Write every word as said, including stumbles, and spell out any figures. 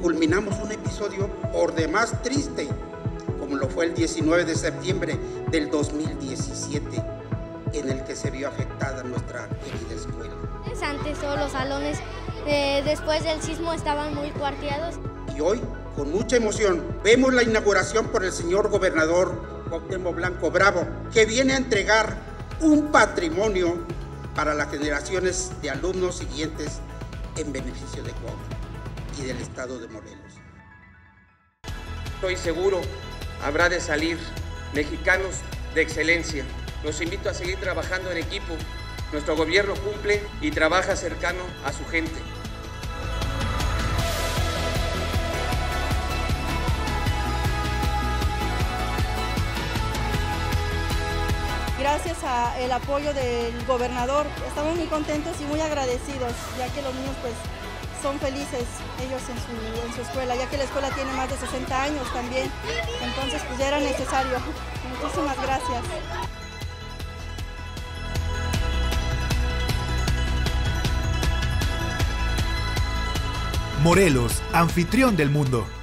culminamos un episodio por demás triste, como lo fue el diecinueve de septiembre del dos mil diecisiete, en el que se vio afectada nuestra querida escuela. Antes todos los salones eh, después del sismo estaban muy cuarteados. Y hoy, con mucha emoción, vemos la inauguración por el señor gobernador Cuauhtémoc Blanco Bravo, que viene a entregar un patrimonio para las generaciones de alumnos siguientes en beneficio de Coahuila y del estado de Morelos. Estoy seguro, habrá de salir mexicanos de excelencia. Los invito a seguir trabajando en equipo. Nuestro gobierno cumple y trabaja cercano a su gente. Gracias al apoyo del gobernador, estamos muy contentos y muy agradecidos, ya que los niños pues son felices ellos en su, en su escuela, ya que la escuela tiene más de sesenta años también, entonces pues ya era necesario. Muchísimas gracias. Morelos, anfitrión del mundo.